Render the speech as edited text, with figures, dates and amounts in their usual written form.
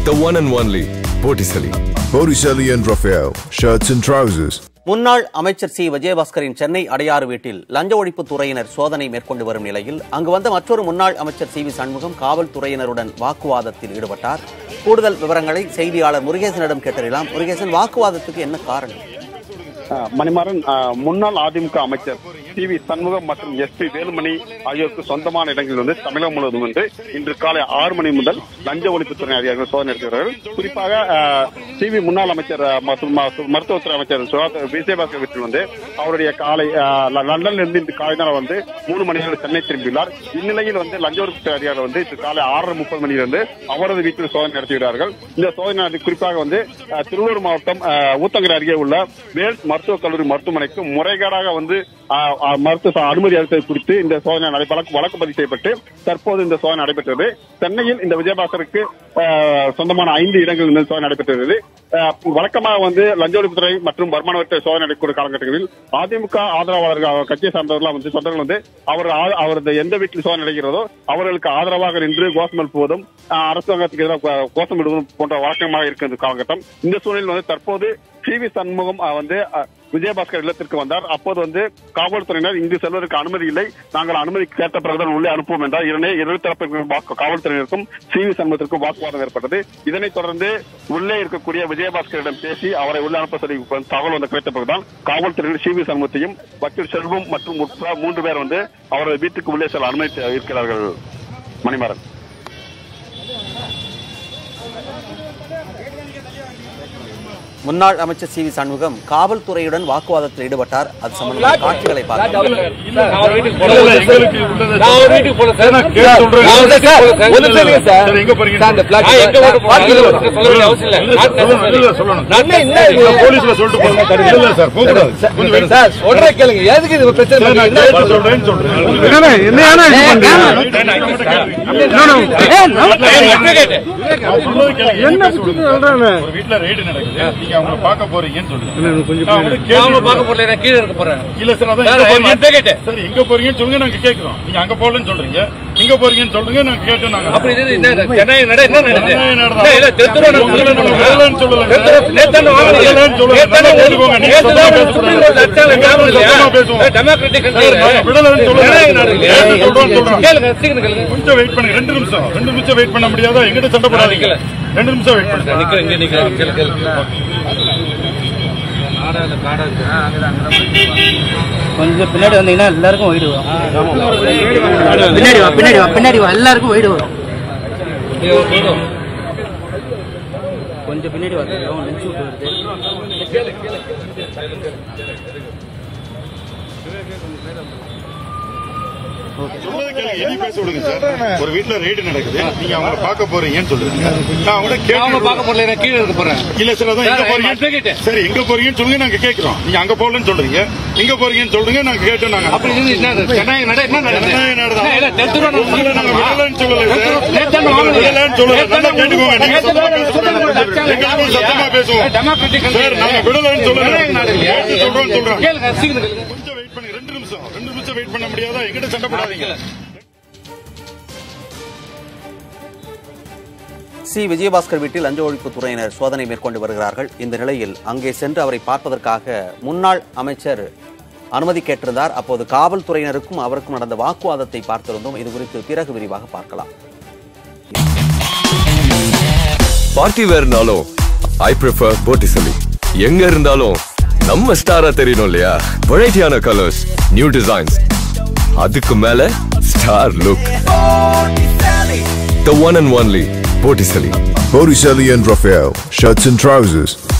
The one and only Puthiyathalaimurai shirts and trousers. முன்னாள் அமைச்சர் C விஜயபாஸ்கரின் Chennai Adyar வீட்டில் லஞ்ச ஒழிப்பு துறையினர் சோதனை மேற்கொண்டு வரும் நிலையில் அங்கு வந்த மற்றொரு முன்னாள் அமைச்சர் சி வி சண்முகம் காவல்துறையினருடன் வாக்குவாதத்தில் ஈடுபட்டார். கூடுதல் விவரங்களை செய்தியாளர் முருகேசனிடம் கேட்டறியலாம். முருகேசன், வாக்குவாதத்துக்கு என்ன காரணம்? மணிமாறன், முன்னாள் அதிமுக அமைச்சர் சி வி சண்முகம் மற்றும் எஸ் பி வேலுமணி ஆகியோருக்கு சொந்தமான இடங்களில் வந்து தமிழகம் முழுவதும் வந்து இன்று காலை 6 மணி முதல் லஞ்ச ஒழிப்புத்துறை அதிகாரிகள் சோதனை நடத்துகிறார்கள். குறிப்பாக சி வி முன்னாள் அமைச்சர் மற்றும் மருத்துவத்துறை அமைச்சர் விஜயபாஸ்கர் வீட்டில் வந்து அவருடைய காலை லண்டனில் இருந்து இன்று காலை தான் வந்து 3 மணிகள் சென்னை திரும்பியுள்ளார். இந்நிலையில் வந்து லஞ்ச ஒழிப்புத்துறை அதிகாரிகள் வந்து இன்று காலை 6:30 மணியிலிருந்து அவரது வீட்டில் சோதனை நடத்துகிறார்கள். இந்த சோதனை குறிப்பாக வந்து திருவள்ளூர் மாவட்டம் ஊத்தங்கரை அருகே உள்ள வேல்ஸ் மருத்துவக் கல்லூரி மருத்துவமனைக்கு முறைகேடாக வந்து மருத்துவ அனுமதி அளித்தது குறித்து இந்த சோதனை வழக்கு பதிவு செய்யப்பட்டு தற்போது இந்த சோதனை நடைபெற்றது. சென்னையில் இந்த விஜயபாஸ்கருக்கு சொந்தமான 5 இடங்களில் இந்த சோதனை நடைபெற்றது. வழக்கமாக வந்து லஞ்ச ஒழிப்புத்துறை மற்றும் வருமான வரித்துறை சோதனை நடைபெற்ற காலகட்டங்களில் அதிமுக ஆதரவாளர்கள் கட்சியை சார்ந்தவர்கள் வந்து சொந்தங்கள் வந்து அவரது எந்த வீட்டில் சோதனை நடக்கிறதோ அவர்களுக்கு ஆதரவாக நின்று கோஷம் எழுப்புவதும் அரசாங்கத்துக்கு எதிராக கோஷம் இடுவதும் போன்ற வழக்கமாக இருக்கிற காலகட்டம். இந்த சூழலில் வந்து தற்போது சி வி சண்முகம் வந்து விஜயபாஸ்கர் இல்லத்திற்கு வந்தார். அப்போது வந்து காவல்துறையினர் இங்கு செல்வதற்கு அனுமதி இல்லை, நாங்கள் அனுமதி கேட்ட பிறகுதான் உள்ளே அனுப்புவோம் என்றார். இரு தரப்பு காவல்துறையினருக்கும் சி வி சண்முகத்திற்கும் வாக்குவாதம் ஏற்பட்டது. இதனைத் தொடர்ந்து உள்ளே இருக்கக்கூடிய விஜயபாஸ்கரிடம் பேசி அவரை உள்ளே அனுப்ப சொல்லி தகவல் வந்து கிடைத்த பிறகுதான் காவல்துறையினர் சி வி சண்முகத்தையும் வக்கீல் செல்வம் மற்றும் 3 பேர் வந்து அவரது வீட்டுக்கு உள்ளே செல்ல அனுமதி இருக்கிறார்கள். மணிமாறன். முன்னாள் அமைச்சர் சி வி சண்முகம் காவல்துறையுடன் வாக்குவாதத்தில் ஈடுபட்டார். அது சம்பந்தமான காட்சிகளை பார்க்கலாம். அவங்க பார்க்க போறீங்கன்னு சொல்லுங்க. அவங்க பார்க்க போறல, நான் கீழ இருக்க போறேன். இல்ல சார், அதான் சரி, எங்க போறீங்கன்னு சொல்லுங்க, நாங்க கேக்குறோம். நீங்க அங்க போறலன்னு சொல்றீங்க, இங்க போறீங்கன்னு சொல்லுங்க, நாங்க கேட்டோம். நாங்க அப்படி என்ன சென்னை நட என்ன நடக்குது? இல்ல தெத்துறோம் நான் சொல்லல. நேத்தன வாங்குறீங்க, நேத்தன ஓடுவோங்க. நீங்க பேசுவோம் டெமோக்ராட்டிக் கண்ட்ரி விடலன்னு சொல்லுங்க. கேளுங்க, சீக்கிரம் கேளுங்க. கொஞ்சம் வெயிட் பண்ணுங்க. 2 நிமிஷம் வெயிட் பண்ண முடியாதா? எங்கிட்ட சண்டை போடாதீங்க. 2 நிமிஷம் வெயிட் பண்ணுங்க. நிக்கிறேன், இங்க நிக்கிறேன். கேளுங்க. கொஞ்சம் பின்னாடி வந்தீங்கன்னா எல்லாருக்கும் ஒயிடு வரும். பின்னாடி வா எல்லாருக்கும் ஒயிடு வரும். கொஞ்சம் பின்னாடி வரும். ஒரு வீட்டுல ரெய்டு நடக்குது, நீங்க அவங்க பார்க்க போறீங்கன்னு சொல்லுங்க. நான் அவங்க பார்க்க போறல, நான் கீழே இருக்க போறேன். இல்ல சார், அதான் எங்க போறீங்க? சரி, எங்க போறீங்கன்னு சொல்லுங்க, நாங்க கேட்கிறோம். நீங்க அங்க போகலன்னு சொல்றீங்க, இங்க போறீங்கன்னு சொல்லுங்க, நாங்க கேட்டோம். நாங்க அப்படி சென்னை நட என்ன நடக்குது? நாங்க விடலன்னு சொல்லல. சத்தமா பேசுவோம். நாங்க விடலன்னு சொல்றோம். கொஞ்சம் வெயிட் பண்ணுங்க. 2 நிமிஷம் வெயிட் பண்ண முடியாதா? எங்கிட்ட சண்டை போடாதீங்க. சி விஜயபாஸ்கர் வீட்டில் லஞ்ச ஒழிப்பு துறையினர் சோதனை மேற்கொண்டு வருகிறார்கள். இந்த நிலையில் அங்கே சென்று அவரை பார்ப்பதற்காக முன்னாள் அமைச்சர் அனுமதி கேட்டிருந்தார். அப்போது காவல்துறையினருக்கும் அவருக்கும் நடந்த வாக்குவாதத்தை பார்த்திருந்தோம். இது குறித்து பிறகு விரிவாக பார்க்கலாம். பார்ட்டி வேர்னாலும் ஐ ப்ரிஃபர் போட்டிசலி. எங்க இருந்தாலும் நம்ம ஸ்டாரா தெரியணும் இல்லையா? வெரைட்டியான கலர்ஸ், நியூ டிசைன்ஸ், அதுக்கு மேல star look. The one and only Puthiyathalaimurai shirts and trousers.